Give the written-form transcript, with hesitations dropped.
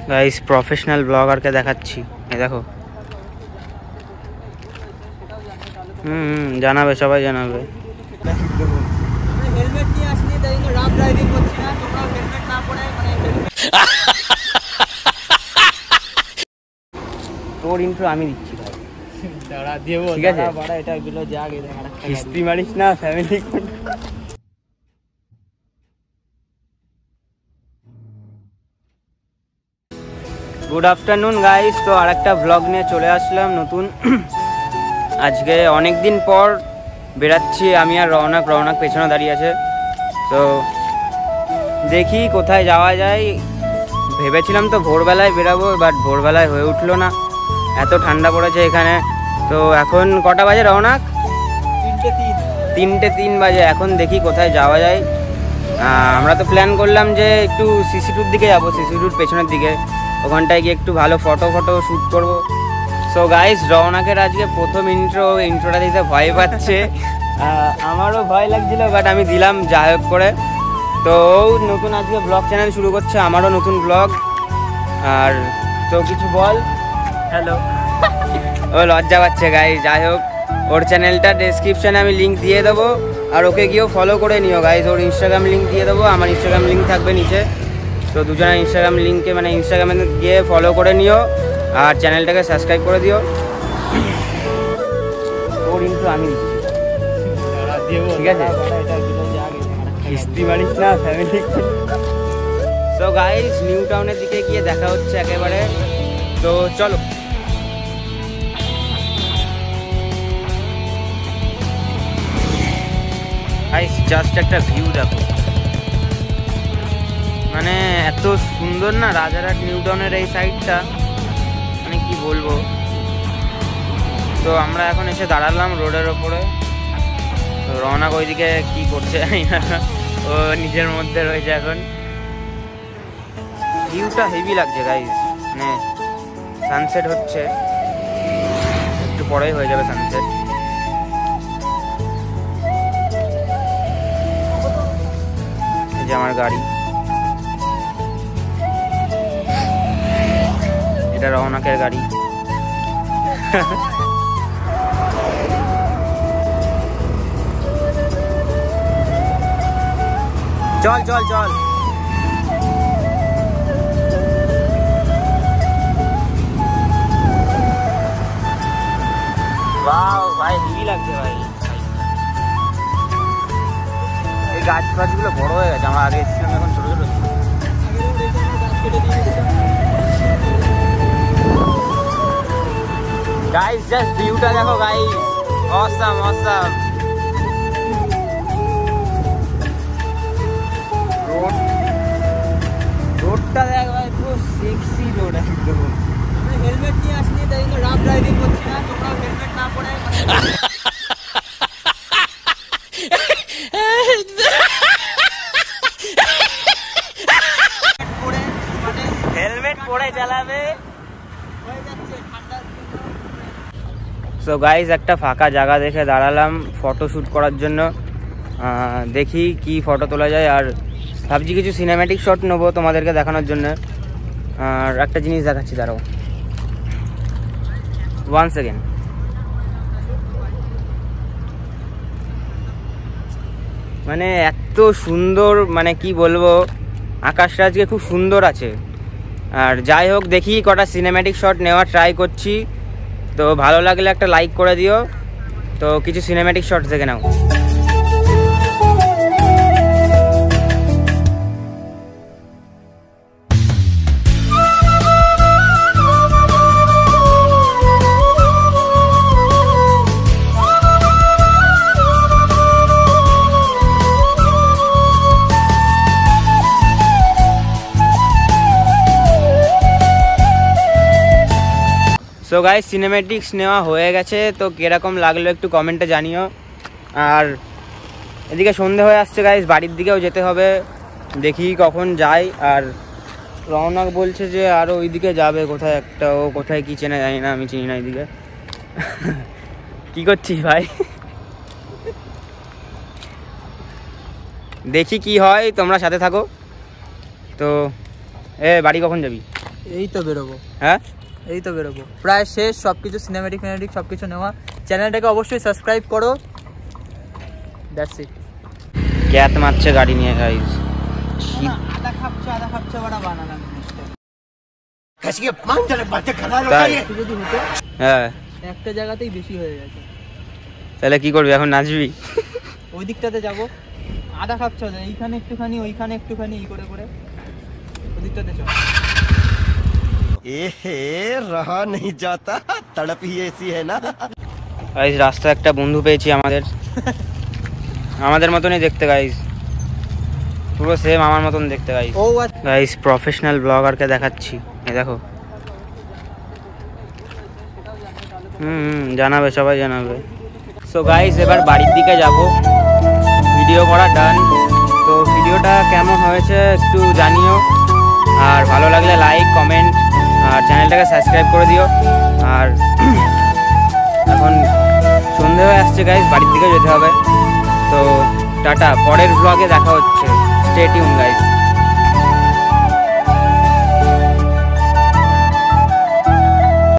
Guys professional ব্লগারকে দেখাচ্ছি, এই দেখো। জানাবে, সবাই জানাবে। হেলমেট নিয়ে আসনি, তাই রাফ ড্রাইভিং করছি না, তোমরাও হেলমেট না পরে তোর ইন্ট্রো আমি দিচ্ছি ভাই। দাঁড়া দেবো, ঠিক আছে বাড়া এটা গুলো যা গে কিস্তি মারিস না ফ্যামিলি। গুড আফটারনুন গাইস, তো আরেকটা ব্লগ নিয়ে চলে আসলাম নতুন। আজকে অনেক দিন পর বেরাচ্ছি আমি আর রওনাক পেছনে দাঁড়িয়ে আছে। তো দেখি কোথায় যাওয়া যায়। ভেবেছিলাম তো ভোরবেলায় বেরাবো, বাট ভোরবেলায় হয়ে উঠলো না, এত ঠান্ডা পড়েছে এখানে। তো এখন কটা বাজে রওনাক? 3:03 বাজে। এখন দেখি কোথায় যাওয়া যায়। আমরা তো প্ল্যান করলাম যে একটু সিসি2-র দিকে যাবো, সিসি2-র পেছনের দিকে, ওখানটায় গিয়ে একটু ভালো ফটো শ্যুট করবো। সো গাইস, রওনাকের আজকে প্রথম ইন্ট্রোটা দিতে ভয় পাচ্ছে। আমারও ভয় লাগছিল, বাট আমি দিলাম যা হোক করে। তো নতুন আজকে ব্লগ চ্যানেল শুরু করছে, আমারও নতুন ব্লগ। আর তো কিছু বল। হ্যালো। ও লজ্জা পাচ্ছে গাইস। যাই হোক, ওর চ্যানেলটা ডেসক্রিপশানে আমি লিঙ্ক দিয়ে দেবো, আর ওকে গিয়েও ফলো করে নিও গাইস। ওর ইনস্টাগ্রাম লিঙ্ক দিয়ে দেবো, আমার ইনস্টাগ্রাম লিঙ্ক থাকবে নিচে। তো দুজনের ইনস্টাগ্রাম লিঙ্কে ইনস্টাগ্রামে গিয়ে ফলো করে নিও, আর চ্যানেলটাকে সাবস্ক্রাইব করে দিও। ওর ইন্ট্রো আমি দিচ্ছি, ঠিক আছে? কিস্তি মারিস না ফ্যামিলি। সো গাইস, নিউ টাউনের দিকে গিয়ে দেখা হচ্ছে একেবারে। তো চলো। গাইস জাস্ট একটা ভিউ দেখো, এত সুন্দর না রাজারহাট নিউ টাউনের এই সাইডটা, কি বলবো। তো আমরা এখন এসে দাঁড়ালাম রোডের ওপরে। তো রওনাক ওইদিকে কি করছে ও নিজের মধ্যে রয়েছে এখন। ভিউটা হেভি লাগছে গাইস, সানসেট হচ্ছে, একটু পরেই হয়ে যাবে সানসেট। এই যে আমার গাড়ি, এটা রওনাকের গাড়ি। চল চল চল। ওয়াও ভাই, হেভি লাগছে ভাই। এই গাছ ফাছগুলো বড় হয়ে গেছে, আমরা আগে এসেছিলাম এখন ছোট ছোট। গাইস জাস্ট ভিউটা দেখো গাইস, অসাম অসাম। রোডটা দেখ ভাই, পুরো সেক্সি রোড একদম। হেলমেট নিয়ে আসনি, তাই রাফ ড্রাইভিং করছি না, তোমরাও হেলমেট না পরে হেলমেট পরে চালাবে। সো গাইস, একটা ফাঁকা জায়গা দেখে দাঁড়ালাম ফটো শ্যুট করার জন্য। দেখি কি ফটো তোলা যায়, আর ভাবছি কিছু সিনেম্যাটিক শট নেবো তোমাদেরকে দেখানোর জন্য। আর একটা জিনিস দেখাচ্ছি, দাঁড়াও 1 সেকেন্ড। এত সুন্দর, কি বলবো, আকাশটা আজকে খুব সুন্দর আছে। আর যাই হোক, দেখি কটা সিনেম্যাটিক শট নেওয়ার ট্রাই করছি। তো ভালো লাগলে একটা লাইক করে দিও। তো কিছু সিনেম্যাটিক শট দেখে নাও। সো গাইস, সিনেম্যাটিক্স নেওয়া হয়ে গেছে। তো কীরকম লাগলো একটু কমেন্টে জানিও। আর এদিকে সন্ধে হয়ে আসছে গাইস, বাড়ির দিকেও যেতে হবে, দেখি কখন যাই। আর রওনাক বলছে যে আরও ওইদিকে যাবে কোথায় একটা, ও কোথায় কী চেনে জানি না, আমি চিনি না এইদিকে। কী করছিস ভাই? দেখি কি হয়, তোমরা সাথে থাকো। তো বাড়ি কখন যাবি? এই তো বেরোবো, হ্যাঁ এই তো বেরোবো, প্রায় শেষ সব কিছু, সিনেমেটিক সব কিছু নেওয়া। চ্যানেলটাকে অবশ্যই সাবস্ক্রাইব করো, দ্যাটস ইট। ক্যাত মারছে গাড়ি নিয়ে গাইস। আদা খাচ্ছে ওরা বানানা জিনিসটা। তাই? একটু যদি হতো, হ্যাঁ একটা জায়গাতেই বেশি হয়ে গেছে। তাহলে কি করবি এখন, নাচবি? ওই দিকটাতে যাবো, আদা খাচ্ছে ওদের, এইখানে একটুখানি ওইখানে একটুখানি এই করে করে ওই দিকটাতে চল। रहा नहीं जाता, तड़प ही ऐसी है ना। গাইস রাস্তায় একটা বন্ধু পেয়েছি আমাদের মতনই দেখতে গাইস, পুরো সেম আমার মতন দেখতে গাইস। ও আচ্ছা, গাইস প্রফেশনাল ব্লগারকে দেখাচ্ছি, এই দেখো। জানাবে, সবাই জানাবে। সো গাইস এবার বাড়ির দিকে যাব, ভিডিও করা ডান। তো ভিডিওটা কেমন হয়েছে একটু জানিও, আর ভালো লাগলে লাইক কমেন্ট আর চ্যানেলটাকে সাবস্ক্রাইব করে দিও। আর এখন সন্ধে হয়ে আসছে গাইস, বাড়ির দিকে যেতে হবে। তো টাটা, পরের ব্লগে দেখা হচ্ছে, স্টে টিউন গাইস।